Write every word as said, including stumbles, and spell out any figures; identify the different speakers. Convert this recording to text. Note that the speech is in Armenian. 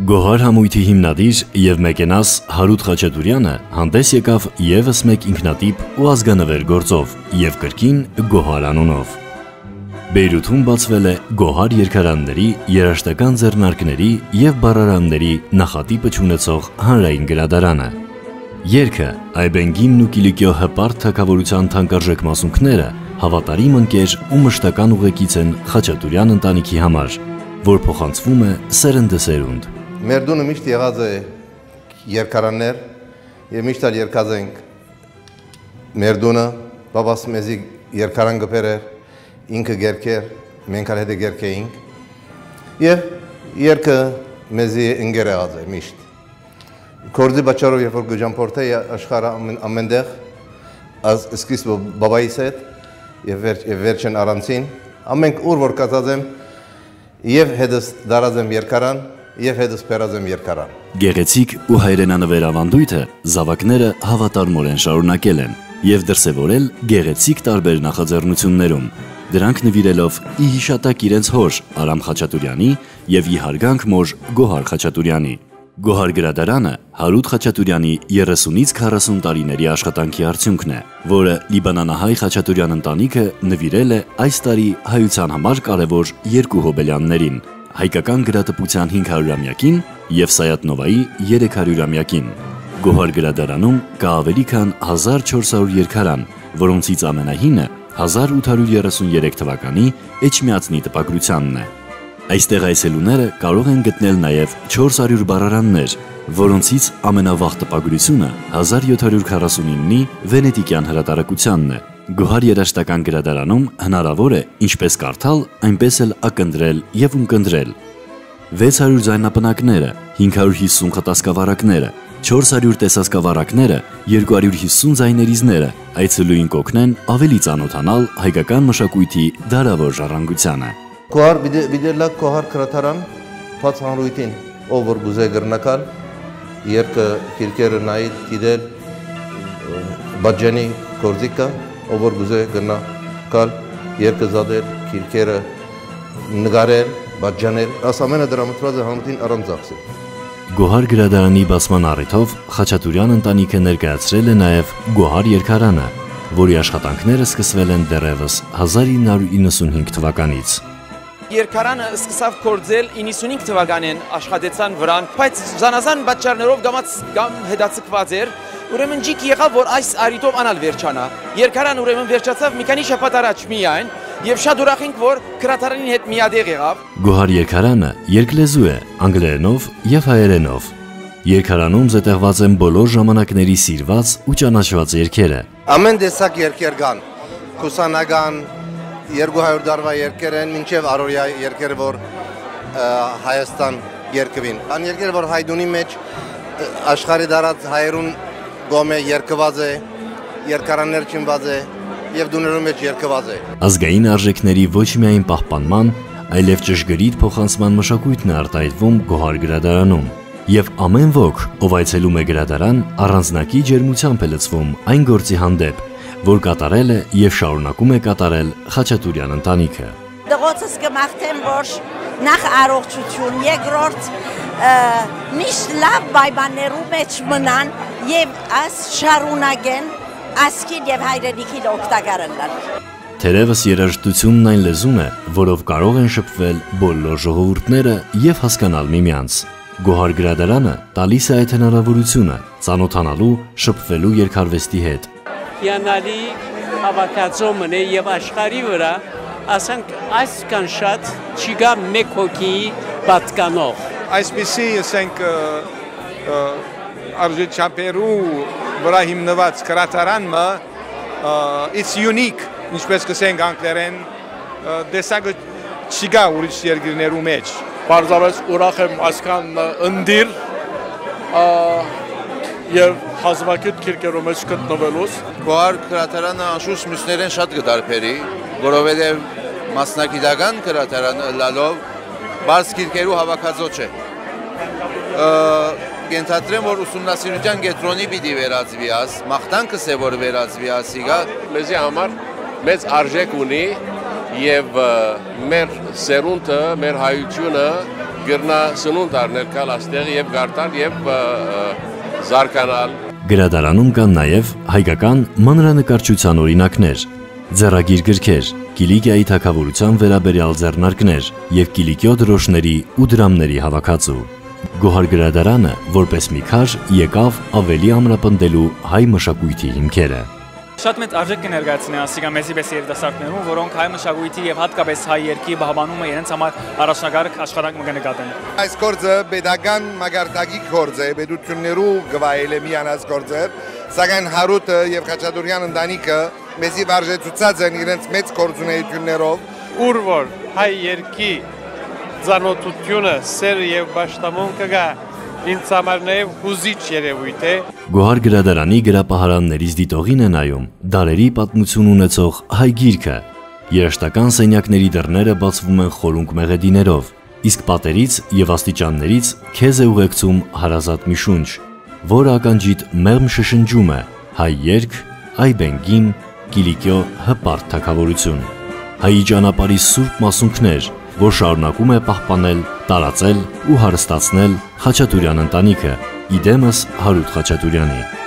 Speaker 1: Գոհար համույթի հիմնադիր և մեկենաս Հարութ Խաչատուրյանը հանդես եկավ ևս մեկ ինքնատիպ ու ազգանվեր գործով և կրկին Գոհար անունով։ Բեյրութում բացվել է Գոհար երգարանների, երաժշտական ձեռնարկների և բառարանների նախատիպը չունեցող հանրային գրադարանը։ Երգը, այբենգիմն ու Կիլիկիո հպարտ թագավորության թանկարժեք մասունքները հավատարիմ ընկեր ու մշտական ուղեկից են Խաչատուրյան ընտանիքի համար, որ փոխանցվում է սերնդեսերունդ։
Speaker 2: Մեր դունը միշտ եղած է երգարաններ և միշտ էլ երգած ենք մեր դունը, բաբաս մեզի երգարան գպեր էր, ինքը գերքեր, մենք էլ հետը գերքեինք և երգը մեզի ընկեր եղած է միշտ։ Կորձի բաճարով երբ որ գջամփորդ է աշխարհը ամենտեղ, սկիզբը բաբայիս հետ և վերջն առանցին, ամենք ուր որ կացած եմ և հետս դարած եմ երգարան և հետս պերած եմ երգարան։
Speaker 1: Գեղեցիկ ու հայրենանվեր ավանդույթը զավակները հավատարմորեն շարունակել են և դրսևորել գեղեցիկ տարբեր նախաձեռնություններում, դրանք նվիրելով ի հիշատակ իրենց հոր Արամ Խաչատուրյանի և ի հարգանք մոր Գոհար Խաչատուրյանի։ Գոհար գրադարանը Հարութ Խաչատուրյանի երեսունից քառասուն տարիների աշխատանքի արդյունքն է, որը լիբանանահայ Խաչատուրյան ընտանիքը նվիրել է այս տարի հայության համար կարևոր երկու հոբելյաններին՝ հայկական գրատպության հինգ հարյուրամյակին և Սայաթ-Նովայի երեք հարյուրամյակին։ Գոհար գրադարանում կա ավելի քան հազար չորս հարյուր երգարան, որոնցից ամենահինը հազար ութ հարյուր երեսուներեք թվականի Էջմիածնի տպագրությանն է։ Այստեղ այցելուները կարող են գտնել նաև չորս հարյուր բառարաններ, որոնցից ամենավաղ տպագրությունը հազար յոթ հարյուր քառասունիննի վենետիկյան հրատարակությանն է։ Գոհար երաժշտական գրադարանում հնարավոր է ինչպես կարդալ, այնպես էլ ակնտրել և ունկնդրել։ վեց հարյուր ձայնապնակները, հինգ հարյուր հիսուն խտասկավառակները, չորս հարյուր տեսասկավառակները, երկու հարյուր հիսուն ձայներիզները այցելուին կօգնեն ավելի ծանոթանալ հայկական մշակույթի դարավոր ժառանգությանը։
Speaker 2: Kohar videla Kohar krataran pat hanruitin over guze gırnakal yerke kirker nail tidel badjani korzika over guze gırnakal yerke zadel kirker ngarel badjanel asamena դրամատրված է համտին առանձախսի։
Speaker 1: Գոհար գրադարանի բացման առիթով Խաչատուրյան ընտանիքը ներկայացրել է նաև Գոհար երգարանը, որի աշխատանքները սկսվել են դեռևս հազար ինը հարյուր իննսունհինգ թվականից։
Speaker 3: Երգարանը սկսավ կործել իննսունհինգ թվականին աշխատեցան վրան, բայց զանազան պատճառներով կամ հետաձգված էր, ուրեմն ջիկ եղավ, որ այս առիթով անալ վերջանա։ Երգարան ուրեմն վերջացավ մի քանի շաբաթ առաջ միայն, և շատ ուրախ ենք, որ գրադարանի հետ միատեղ եղավ։
Speaker 1: Գոհար երգարանը երկլեզու է, անգլերենով և հայերենով։ Երգարանում զետեղված են բոլոր ժամանակների սիրված ու ճանաչված երգերը։
Speaker 2: Ամեն տեսակ երգեր կան, քուսանական, երկու հարյուր տարվա երգեր են, մինչև առօրյա երգեր, որ Հայաստան երգվին։ Ան երգեր, որ հայդունի մեջ աշխարհի դարած հայերուն գոմե երգված է, երգարաններ չնված է և դուներու մեջ երգված է։
Speaker 1: Ազգային արժեքների ոչ միայն պահպանման, այլև ճշգրիտ փոխանցման մշակույթն է արտահայտվում Գոհար գրադարանում, և ամեն ոք, ով այցելում է գրադարան, առանձնակի ջերմությամբ է լցվում այն գործի հանդեպ, որ կատարել է և շարունակում է կատարել Խաչատուրյան ընտանիքը։
Speaker 4: Դղոցս կմաղթեմ, որ նախ առողջություն, երկրորդ միշտ լավ պայմաններու մեջ մնան և այս շարունակեն ասկին և հայրենիքին օգտակար ընկան։
Speaker 1: Թերևս երաժշտությունն այն լեզուն է, որով կարող են շփվել բոլոր ժողովուրդները և հասկանալ միմյանց։ Գոհար գրադարանը տալիս է այդ հնարավորությունը ծանոթանալու, շփվելու երգարվեստի հետ։
Speaker 5: Հիանալի հավաքածոմն է և աշխարհի վրա, ասենք այսքան շատ չկա մեկ հոգի պատկանող։
Speaker 6: Այսպիսի ասենք արժեքչափերու վրա հիմնված գրադարանը it's unique, ինչպես կսենք անգլերեն, տեսակը չկա ուրիշ երկրներու մեջ։
Speaker 7: Պարզապես ուրախ եմ այսքան ընդիր և հազվագյուտ քիրքերու մեջ գտնվելուց։
Speaker 8: Գոհար գրադարանը անշուշտ մյուսներեն շատ կտարբերի, որովհետև մասնագիտական գրադարան ըլլալով բարձ քիրքերու հավաքածոչ է։ Կենթադրեմ, որ ուսումնասիրության կենտրոնի պիտի վերածվի աս, մաղթանքս է, որ վերածվի ասիգա։
Speaker 7: Մեզի համար մեծ արժեք ունի և մեր սերունդը, մեր հայությունը գրնա սնունդ առնել կալ աստեղ եւ գարտալ եւ զարկանալ։
Speaker 1: Գրադարանում կան նաև հայկական մանրանկարչության օրինակներ, ձեռագիր գրքեր, Կիլիկիայի թագավորության վերաբերյալ ձեռնարկներ եւ Կիլիկիո դրոշների ու դրամների հավաքածու։ Գոհար գրադարանը, որպես մի քար, եկավ ավելի ամրապնդելու հայ մշակույթի հիմքերը։
Speaker 9: Շատ մեծ արժեք կներկայացնի ասիկա մեզի պես երիտասարդներուն, որոնք հայ մշակույթի եւ հատկապես հայ երգի բահբանումը իրենց համար առաջնագարկ աշխատանք կնկատեն։
Speaker 10: Այս գործը pedagogan մագարտակի գործ է, պետություններու գվայել է միանած գործը, սակայն Հարութը եւ Խաչատուրյան ընտանիքը մեզի վարժեցուցած են իրենց մեծ գործունեություններով,
Speaker 5: ուր որ հայ երգի ծանոթությունը, սեր եւ պաշտամունքը գա ինձ համար նաև հուզիչ երևույթ է։
Speaker 1: Գոհար գրադարանի գրապահարաններից դիտողին է նայում դարերի պատմություն ունեցող հայ գիրքը։ Երաժշտական սենյակների դռները բացվում են խորունկ մեղեդիներով, իսկ պատերից եւ աստիճաններից քեզ է ուղեկցում հարազատ մի շունչ, որը ականջիդ մեղմ շշնջում է հայ երգ, այ բենգին, Կիլիկիո հպարտ թագավորություն։ Հայի ճանապարհի սուրբ մասունքներ, որ շարունակում է պահպանել, տարածել ու հարստացնել Խաչատուրյան ընտանիքը, իդեմս Հարութ Խաչատուրյանի։